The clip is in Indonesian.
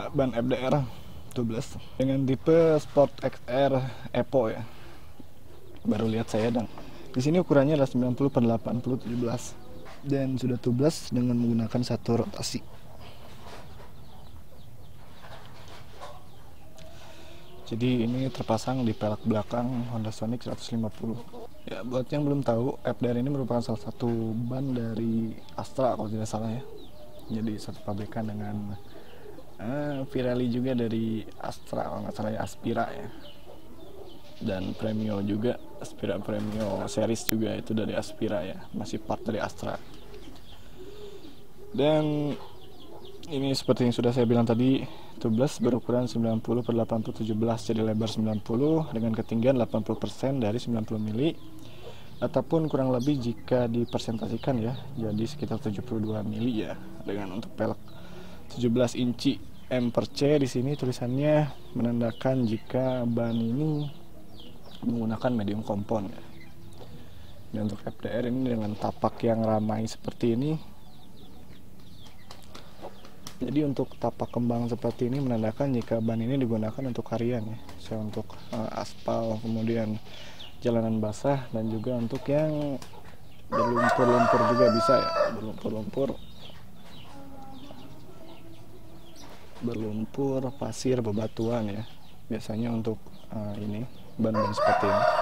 ban FDR 12 dengan tipe Sport XR Evo ya. Baru lihat saya, dan di sini ukurannya adalah 90/80 17 dan sudah tubeless dengan menggunakan satu rotasi. Jadi ini terpasang di pelek belakang Honda Sonic 150. Ya, buat yang belum tahu, FDR ini merupakan salah satu ban dari Astra kalau tidak salah ya. Jadi satu pabrikan dengan Pirelli juga dari Astra kalau nggak salah ya, Aspira ya. Dan Premio juga, Aspira Premio series juga itu dari Aspira ya, masih part dari Astra. Dan ini seperti yang sudah saya bilang tadi, tubeless berukuran 90/80 17, jadi lebar 90 dengan ketinggian 80% dari 90 mili, ataupun kurang lebih jika dipersentasikan ya, jadi sekitar 72 mili ya, dengan untuk pelek 17 inci M/C. Di sini tulisannya menandakan jika ban ini menggunakan medium compound ya. Dan untuk FDR ini dengan tapak yang ramai seperti ini, jadi untuk tapak kembang seperti ini menandakan jika ban ini digunakan untuk harian ya, so, untuk aspal, kemudian jalanan basah, dan juga untuk yang berlumpur-lumpur juga bisa ya, berlumpur, pasir, bebatuan ya, biasanya untuk ini ban-ban seperti ini.